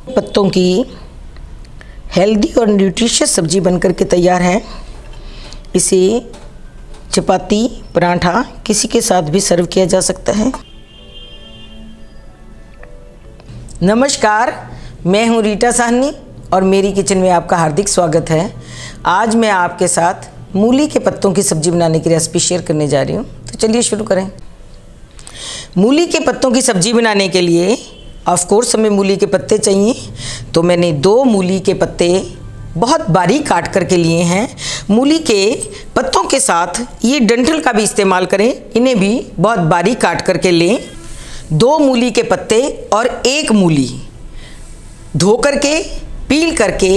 पत्तों की हेल्दी और न्यूट्रिशियस सब्जी बनकर के तैयार है। इसे चपाती, पराठा किसी के साथ भी सर्व किया जा सकता है। नमस्कार, मैं हूँ रीटा साहनी और मेरी किचन में आपका हार्दिक स्वागत है। आज मैं आपके साथ मूली के पत्तों की सब्जी बनाने की रेसिपी शेयर करने जा रही हूँ। तो चलिए शुरू करें। मूली के पत्तों की सब्जी बनाने के लिए ऑफ कोर्स हमें मूली के पत्ते चाहिए। तो मैंने 2 मूली के पत्ते बहुत बारीक काट करके लिए हैं। मूली के पत्तों के साथ ये डंठल का भी इस्तेमाल करें, इन्हें भी बहुत बारीक काट करके लें। 2 मूली के पत्ते और 1 मूली धो करके, पील करके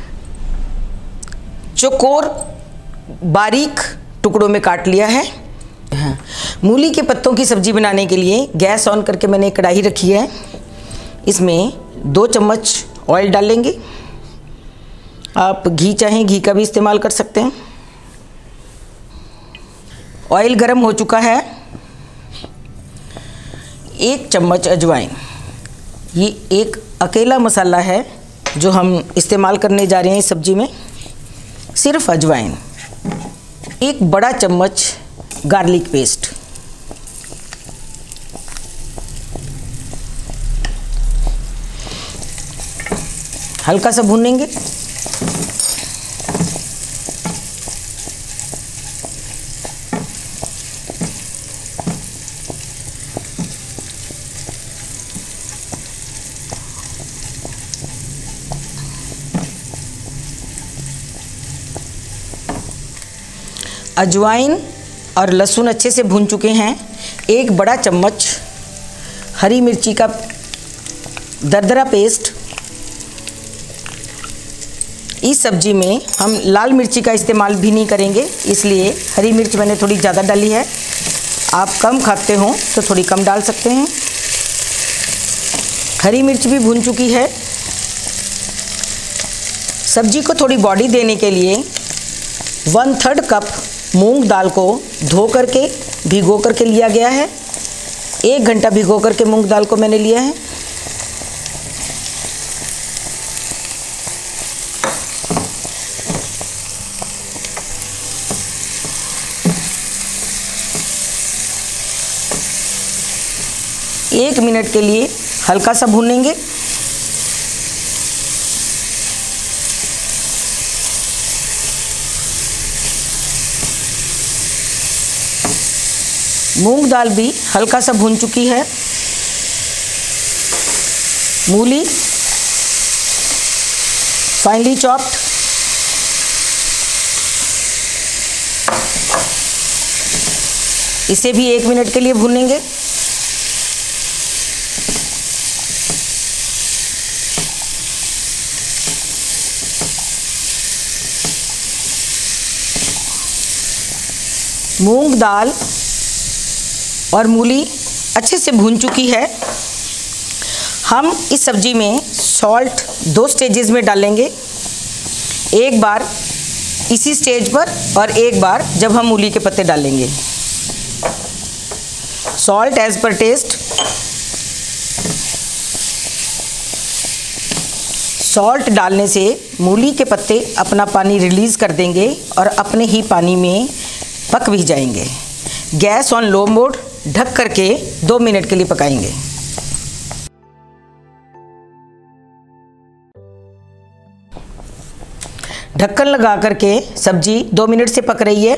चौकोर बारीक टुकड़ों में काट लिया है। मूली के पत्तों की सब्जी बनाने के लिए गैस ऑन करके मैंने एक कढ़ाई रखी है। इसमें 2 चम्मच ऑयल डालेंगे। आप घी चाहें घी का भी इस्तेमाल कर सकते हैं। ऑयल गर्म हो चुका है। 1 चम्मच अजवाइन, ये एक अकेला मसाला है जो हम इस्तेमाल करने जा रहे हैं इस सब्जी में। सिर्फ अजवाइन। 1 बड़ा चम्मच गार्लिक पेस्ट, हल्का सा भूनेंगे। अजवाइन और लहसुन अच्छे से भून चुके हैं। 1 बड़ा चम्मच हरी मिर्ची का दरदरा पेस्ट। इस सब्जी में हम लाल मिर्ची का इस्तेमाल भी नहीं करेंगे, इसलिए हरी मिर्च मैंने थोड़ी ज़्यादा डाली है। आप कम खाते हो तो थोड़ी कम डाल सकते हैं। हरी मिर्च भी भून चुकी है। सब्जी को थोड़ी बॉडी देने के लिए 1/3 कप मूंग दाल को धो करके भिगो करके लिया गया है। 1 घंटा भिगो करके मूंग दाल को मैंने लिया है। एक मिनट के लिए हल्का सा भूनेंगे। मूंग दाल भी हल्का सा भून चुकी है। मूली फाइनली चॉप्ड। इसे भी 1 मिनट के लिए भूनेंगे। मूंग दाल और मूली अच्छे से भून चुकी है। हम इस सब्जी में सॉल्ट 2 स्टेजेस में डालेंगे। एक बार इसी स्टेज पर और एक बार जब हम मूली के पत्ते डालेंगे। Salt as per taste. Salt डालने से मूली के पत्ते अपना पानी रिलीज़ कर देंगे और अपने ही पानी में पक भी जाएंगे। गैस ऑन लो मोड ढक करके 2 मिनट के लिए पकाएंगे। ढक्कन लगा करके सब्जी 2 मिनट से पक रही है।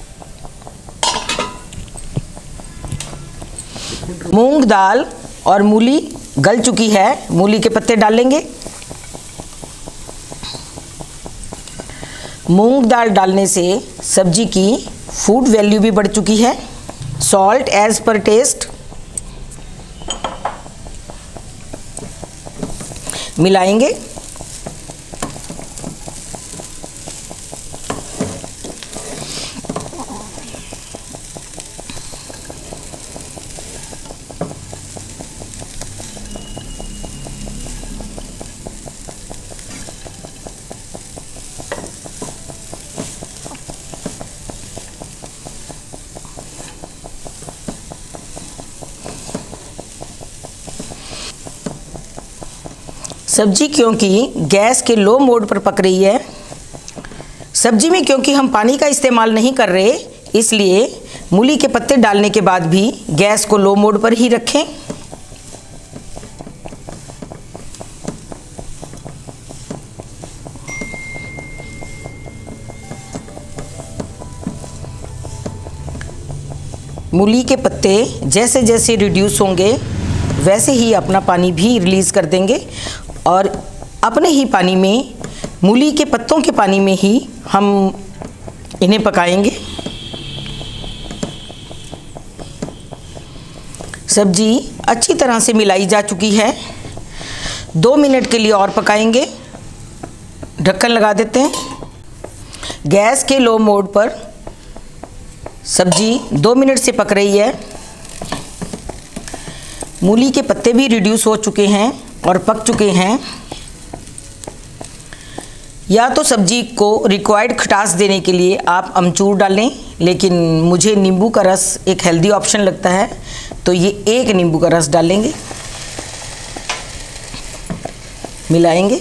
मूंग दाल और मूली गल चुकी है। मूली के पत्ते डालेंगे। मूंग दाल डालने से सब्जी की फूड वैल्यू भी बढ़ चुकी है। Salt as per taste. मिलाएंगे। सब्जी क्योंकि गैस के लो मोड पर पक रही है, सब्जी में क्योंकि हम पानी का इस्तेमाल नहीं कर रहे, इसलिए मूली के पत्ते डालने के बाद भी गैस को लो मोड पर ही रखें। मूली के पत्ते जैसे जैसे रिड्यूस होंगे वैसे ही अपना पानी भी रिलीज़ कर देंगे और अपने ही पानी में, मूली के पत्तों के पानी में ही हम इन्हें पकाएंगे। सब्जी अच्छी तरह से मिलाई जा चुकी है। 2 मिनट के लिए और पकाएंगे। ढक्कन लगा देते हैं। गैस के लो मोड पर सब्जी 2 मिनट से पक रही है। मूली के पत्ते भी रिड्यूस हो चुके हैं और पक चुके हैं। या तो सब्जी को रिक्वायर्ड खटास देने के लिए आप अमचूर डालें, लेकिन मुझे नींबू का रस एक हेल्दी ऑप्शन लगता है, तो ये 1 नींबू का रस डालेंगे। मिलाएंगे।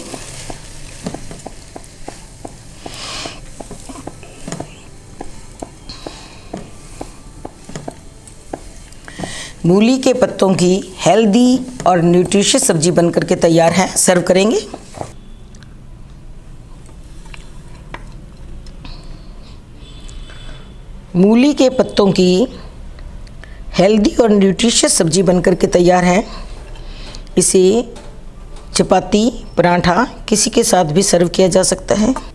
मूली के पत्तों की हेल्दी और न्यूट्रिशियस सब्जी बनकर के तैयार है। सर्व करेंगे। मूली के पत्तों की हेल्दी और न्यूट्रिशियस सब्जी बनकर के तैयार है। इसे चपाती, पराठा किसी के साथ भी सर्व किया जा सकता है।